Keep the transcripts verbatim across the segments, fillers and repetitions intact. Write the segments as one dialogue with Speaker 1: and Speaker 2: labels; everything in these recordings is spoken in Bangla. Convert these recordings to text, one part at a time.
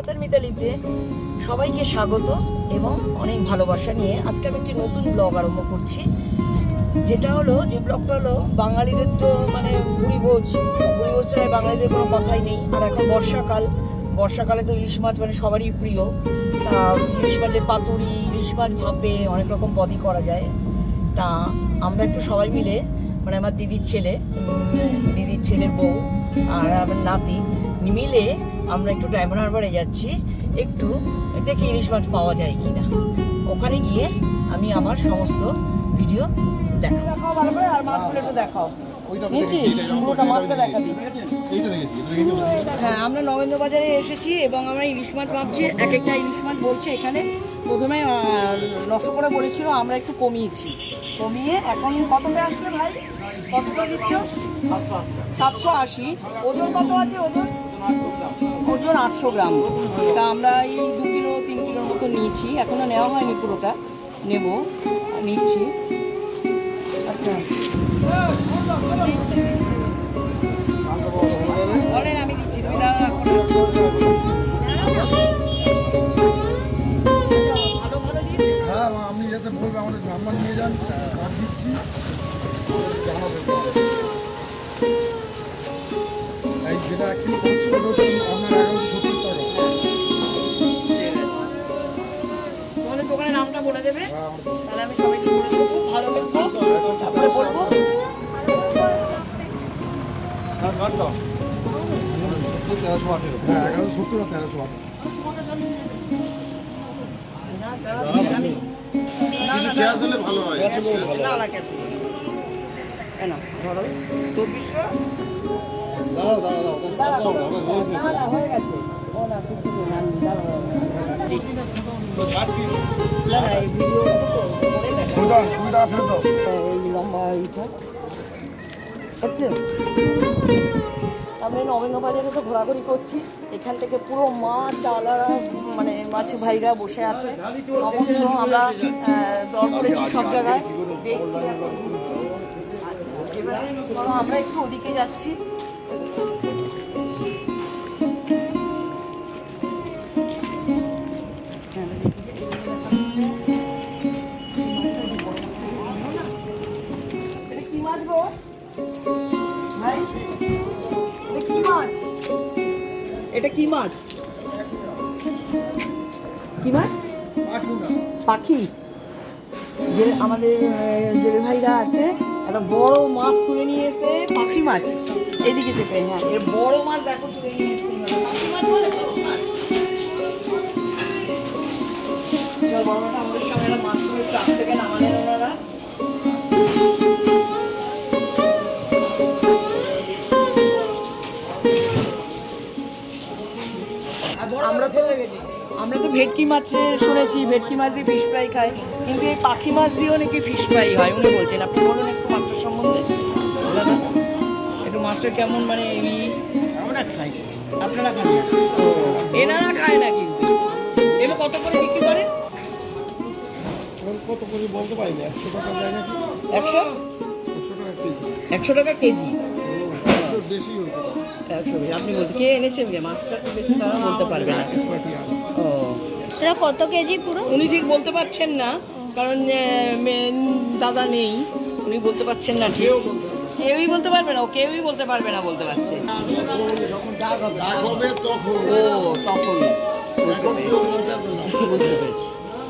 Speaker 1: কলকাতার মিতালিতে সবাইকে স্বাগত এবং অনেক ভালোবাসা নিয়ে আজকে আমি একটি নতুন ব্লগ আরম্ভ করছি, যেটা হলো যে ব্লগটা হলো বাঙালিদের তো মানে ভুরিভোজ ভুরিভোজ ছাড়া বাঙালিদের কোনো কথাই নেই। আর এখন বর্ষাকাল, বর্ষাকালে তো ইলিশ মাছ মানে সবারই প্রিয়। তা ইলিশ মাছের পাতুরি, ইলিশ মাছ ভাপে অনেক রকম পদই করা যায়। তা আমরা একটু সবাই মিলে মানে আমার দিদির ছেলে দিদির ছেলের বউ আর আমার নাতি মিলে আমরা একটু ডায়মন্ড হারবারে যাচ্ছি, একটু দেখি ইলিশ মাছ পাওয়া যায় কিনা। ওখানে গিয়ে আমি আমার সমস্ত ভিডিও দেখাও দেখাও ভালো করে, আর মাছগুলো একটু দেখাও। পুরোটা মাছটা দেখাবি। হ্যাঁ, আমরা নগেন্দ্র বাজারে এসেছি এবং আমরা ইলিশ মাছ ভাবছি। এক একটা ইলিশ মাছ বলছে এখানে প্রথমে নশো করে বলেছিল, আমরা একটু কমিয়েছি, কমিয়ে এখন কতটা আসলে ভাই? কতটা দিচ্ছ? সাতশো আশি। ওজন কত আছে? ওজন ওজন আটশো গ্রাম। তা আমরা এই দু কিলো তিন কিলোর মতো নিয়েছি, এখনো নেওয়া হয়নি, পুরোটা নেব, নিচ্ছি। আচ্ছা বলেন, আমি দিচ্ছি, তুমি দাঁড়া রাখো। ভালো ভালো দিয়েছে।
Speaker 2: হ্যাঁ, আমি এসে বলবো আমাদের নাম্বার নিয়ে যান, কার্ড দিচ্ছি। এই যেটা একদিন পাঁচশো টাকা হচ্ছে আপনার এগারোশো সত্তর টাকা।
Speaker 1: তোমাদের দোকানের নামটা বলে দেবে, তাহলে আমি সবাইকে বলে দেবো, ভালো লিখবো, তারপরে বলবো।
Speaker 2: হ্যাঁ, এগারোশো সত্তর আর তেরোশো আঠারো। ভালো হয়
Speaker 1: আমরা নগেন্দ্র বাজারে তো ঘোরাঘুরি করছি, এখান থেকে পুরো মাছ ডালারা মানে মাছ ভাইরা বসে আছে, সমস্ত আমরা দর করেছি সব জায়গায়, দেখছি এখন ঘুরছি। এবার আমরা একটু ওদিকে যাচ্ছি। এটা কি মাছ গো ভাই? কি মাছ এটা? কি মাছ? কি মাছ? পাখি। যে আমাদের জেলে ভাইরা আছে, একটা বড় মাছ তুলে নিয়ে এসে, পাখি মাছ এদিকে চেপে। হ্যাঁ, এর বড় মাছ দেখো তুলে নিয়ে এসেছি। বড় মাছ আমাদের সঙ্গে একটা মাছ তুলে ট্রাক থেকে নামালেন ওনারা। আমরা তো আমরা তো ভেটকি মাছ শুনেছি, ভেটকি মাছ দিয়ে ফিশ ফ্রাই খায়, কিন্তু এই পাখি মাছ দিয়েও নাকি ফিশ ফ্রাই হয় উনি বলছেন। আপনি বলুন একটু মাছটার সম্বন্ধে, একটু মাছটা কেমন, মানে এই আমরা খাই, আপনারা খান না? এনারা খায় না, কিন্তু এগুলো কত করে বিক্রি করে?
Speaker 2: কত করে বলতে পারি না, একশো টাকা যায় নাকি?
Speaker 1: একশো একশো টাকা কেজি।
Speaker 2: বেশি হইতে পারে।
Speaker 1: আপনি বলতে কে এনেছেন মাছটা তুলেছে তারা বলতে পারবে না। ও,
Speaker 3: এটা কত কেজি পুরো
Speaker 1: উনি ঠিক বলতে পারছেন না, কারণ দাদা নেই, উনি বলতে পারছেন না ঠিক। কেউই বলতে পারবে না, ও কেউই বলতে পারবে না বলতে পারছে। ও, তখন বুঝতে পেরেছি বুঝতে পেরেছি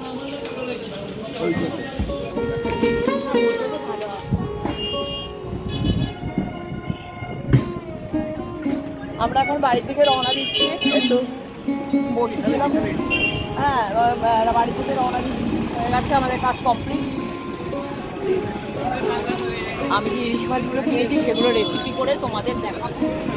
Speaker 1: আমরা এখন বাড়ির থেকে রওনা দিচ্ছি, একটু বসেছিলাম। হ্যাঁ, বাড়ি থেকে রওনা দিচ্ছি, হয়ে গেছে আমাদের কাজ কমপ্লিট। আমি যে ইলিশ মাছগুলো কিনেছি সেগুলো রেসিপি করে তোমাদের দেখাবো।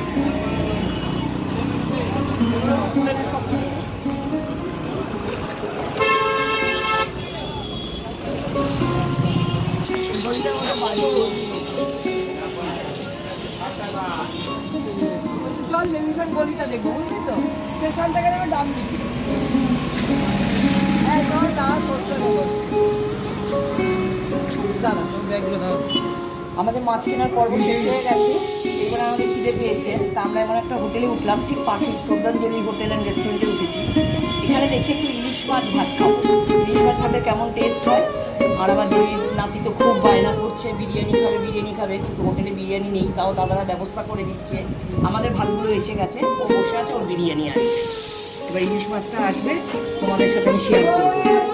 Speaker 1: চল বেবিশন গলিটা দেখবো, বুঝলি তো? স্টেশন থেকে নেবে ডান দিকে। হ্যাঁ চল, দাঁড়া, দাঁড়া, ব্যাগগুলো দাও।
Speaker 2: হ্যাঁ, এগারোশো সত্তর আর তেরোশো আঠারো।
Speaker 1: আচ্ছা, আচ্ছা, আচ্ছা, আচ্ছা, আচ্ছা, আচ্ছা, আচ্ছা, আচ্ছা, আচ্ছা, আচ্ছা, আচ্ছা, আচ্ছা, আচ্ছা, আচ্ছা, আচ্ছা, আচ্ছা, আমাদের মাছ কেনার পর্ব শেষ হয়ে গেছে, এবার আমাদের খিদে পেয়েছে, তা আমরা এমন একটা হোটেলে উঠলাম, ঠিক পাশে শ্রদ্ধাঞ্জলি হোটেল অ্যান্ড রেস্টুরেন্টে উঠেছি। এখানে দেখি একটু ইলিশ মাছ ভাত খাবো, ইলিশ মাছ ভাতে কেমন টেস্ট হয়। আর আমার দিদি নাতি তো খুব বায়না করছে বিরিয়ানি খাবে বিরিয়ানি খাবে, কিন্তু হোটেলে বিরিয়ানি নেই, তাও দাদারা ব্যবস্থা করে দিচ্ছে। আমাদের ভাতগুলো এসে গেছে, ও বসে আছে, ওর বিরিয়ানি আসবে। এবার ইলিশ মাছটা আসবে, তোমাদের সাথে আমি শেয়ার করবো।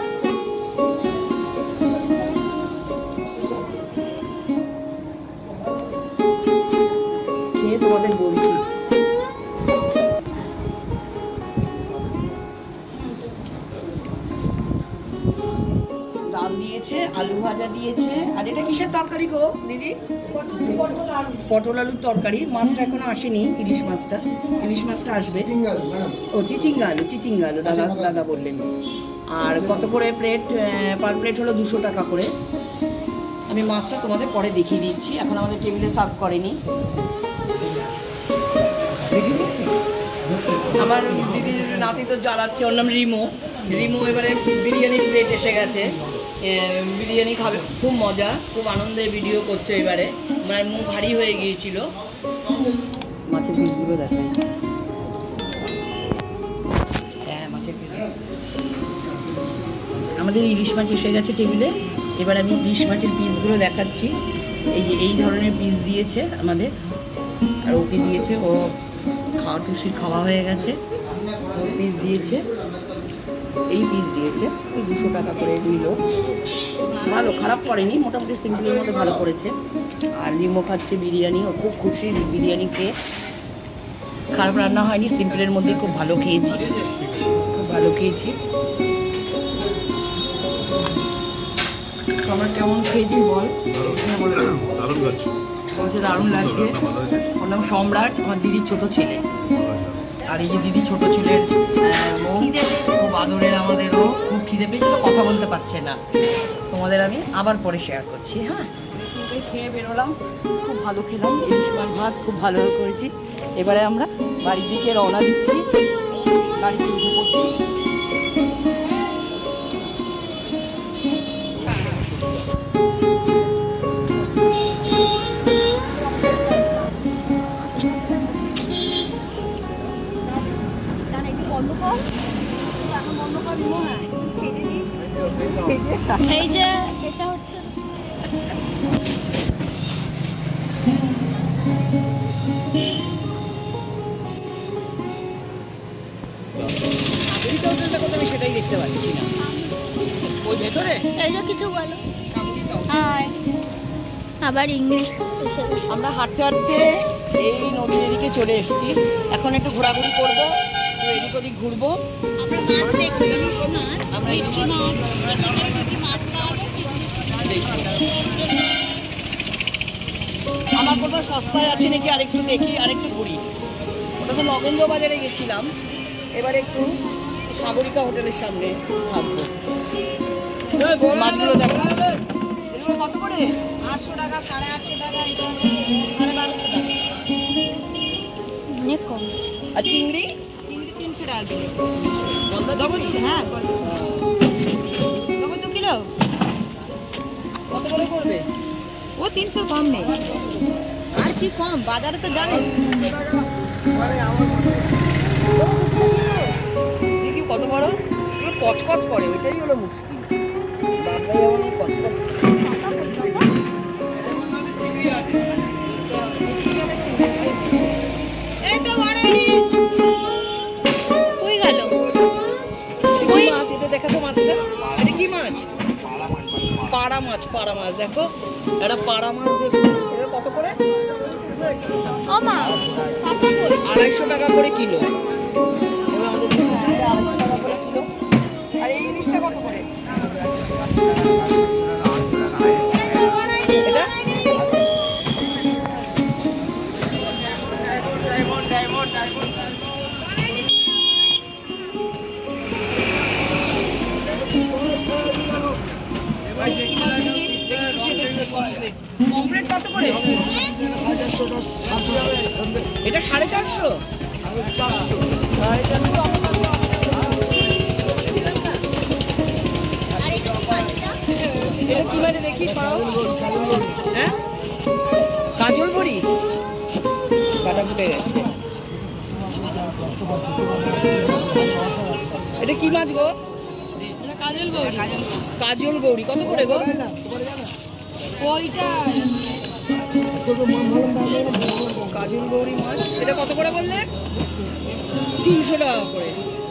Speaker 1: তোমাদের বলছি ডাল দিয়েছে, আলু ভাজা দিয়েছে, আর এটা কিসের তরকারি গো দিদি? পটল আলুর তরকারি। মাছটা এখনো আসেনি, ইলিশ মাছটা, ইলিশ মাছটা আসবে। ও চিচিঙ্গা আলু, চিচিঙ্গা আলু দাদা দাদা বললেন। আর কত করে প্লেট? পার প্লেট হলো দুশো টাকা করে। আমি মাছটা তোমাদের পরে দেখিয়ে দিচ্ছি, এখন আমাদের টেবিলে সার্ভ করেনি। আমার দিদির নাতি তো জ্বালাচ্ছে, ওর নাম রিমো। রিমো এবারে বিরিয়ানির প্লেট এসে গেছে, বিরিয়ানি খাবে, খুব মজা, খুব আনন্দের ভিডিও করছে এবারে, মানে মুখ ভারী হয়ে গিয়েছিল। মাছের পিসগুলো দেখেন, হ্যাঁ মাছের পিস। আমাদের ইলিশ মাছ এসে গেছে টেবিলে, এবার আমি ইলিশ মাছের পিসগুলো দেখাচ্ছি। এই যে এই ধরনের পিস দিয়েছে আমাদের, আর ওকে দিয়েছে, ও খাওয়া টুসির খাওয়া হয়ে গেছে, ও পিস দিয়েছে, এই পিস দিয়েছে, এই দুশো টাকা করে নিল। ভালো, খারাপ করেনি, মোটামুটি সিম্পলের মধ্যে ভালো করেছে। আর লিমো খাচ্ছে বিরিয়ানি, ও খুব খুশি বিরিয়ানি খেয়ে, খারাপ রান্না হয়নি, সিম্পলের মধ্যে খুব ভালো খেয়েছি, খুব ভালো খেয়েছি। আমার কেমন খেয়েছি বল? বলছে দারুণ লাগছে। ওর নাম সম্রাট, আমার দিদির ছোট ছেলে। আর এই যে দিদি ছোট ছেলের বউ, খুব আদরের আমাদেরও, খুব খিদে পেয়েছে, তো কথা বলতে পারছে না। তোমাদের আমি আবার পরে শেয়ার করছি। হ্যাঁ, খেয়ে বেরোলাম, খুব ভালো খেলাম, ইলিশ মাছ ভাত খুব ভালো করেছি। এবারে আমরা বাড়ির দিকে রওনা দিচ্ছি, গাড়িতে উঠে পড়ছি।
Speaker 3: এই যে এটা হচ্ছে
Speaker 1: আমি সেটাই দেখতে পাচ্ছি না, ওই ভেতরে
Speaker 3: এই যে কিছু বলো। আবার ইংলিশ।
Speaker 1: আমরা হাঁটতে হাঁটতে এই নদীর এদিকে চলে এসেছি, এখন একটু ঘোরাঘুরি করবো, এদিক ওদিক ঘুরবো।
Speaker 3: আমরা মাছ দেখি, ইলিশ মাছ, ভেটকি মাছ, কি মাছ পাওয়া যায়
Speaker 1: আমার কোথাও সস্তায় আছে নাকি আরেকটু দেখি, আরেকটু ঘুরি। ওটা তো নগেন্দ্র বাজারে গেছিলাম, এবার একটু সাগরিকা হোটেলের সামনে থাকবো। মাছগুলো দেখো, এগুলো কত করে? আটশো টাকা, সাড়ে আটশো টাকা, সাড়ে বারোশো টাকা,
Speaker 3: অনেক কম।
Speaker 1: আর চিংড়ি? চিংড়ি তিনশো টাকা কিলো। হ্যাঁ, দু কিলো কত করে করবে? ও তিনশো কম নেই, আর কি কম, বাজারে তো জানেন। দেখি কত বড়, কচকচ করে, ওইটাই হলো মুশকিল। বাজারে যেমন কচকচ পাড়া মাছ, পাড়া মাছ দেখো, একটা পাড়া মাছ দেখো, এটা কত করে? আড়াইশো টাকা করে কিলো। আড়াইশো টাকা করে কিলো। আর এই ইলিশটা কত করে? এটা কমপ্লিট কত করে? এটা সাড়ে চারশো, সাড়ে চারশো। এটা কি মানে দেখি সরাও, হ্যাঁ উঠে গেছে। এটা কি মাছ গো? কাজল গৌরী। কাজল গৌরী কত করে গো? কাজল গৌরী মাছ এটা কত করে বললে? তিনশো টাকা করে।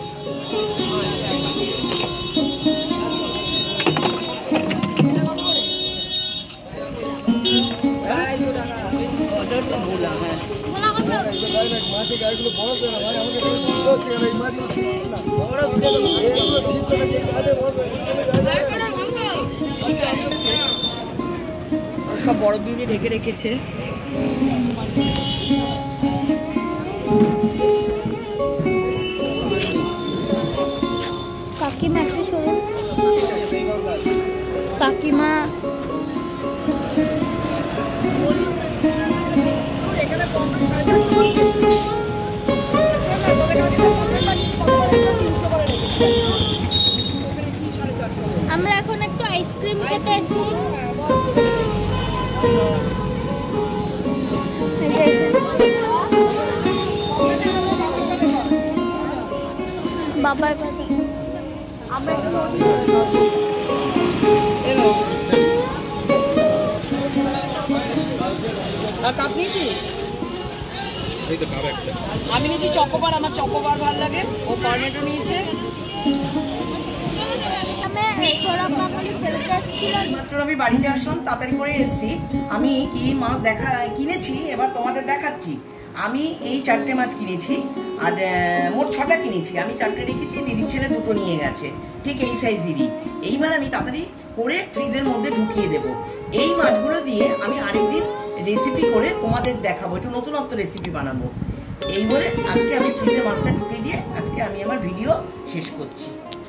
Speaker 1: সব বরফ দিয়ে ঢেকে রেখেছে।
Speaker 3: কাকিমা একটু সরুন। কাকিমা আমরা এখন একটু আইসক্রিম খেতে এসেছি। বাবা আমরা
Speaker 1: আর কাপ নিয়েছিস? আমি নিয়েছি চকোবার, আমার চকোবার ভালো লাগে। ও কর্নেটো নিয়েছে। মাত্র আমি বাড়িতে আসলাম, তাড়াতাড়ি করে এসছি। আমি কি মাছ দেখা কিনেছি এবার তোমাদের দেখাচ্ছি। আমি এই চারটে মাছ কিনেছি, আর মোট ছটা কিনেছি। আমি চারটে রেখেছি, দিদির ছেলে দুটো নিয়ে গেছে, ঠিক এই সাইজেরই। এইবার আমি তাড়াতাড়ি করে ফ্রিজের মধ্যে ঢুকিয়ে দেব। এই মাছগুলো দিয়ে আমি আরেকদিন রেসিপি করে তোমাদের দেখাবো, একটু নতুনত্ব রেসিপি বানাবো। এই বলে আজকে আমি ফ্রিজে মাছটা ঢুকিয়ে দিয়ে আজকে আমি আমার ভিডিও শেষ করছি।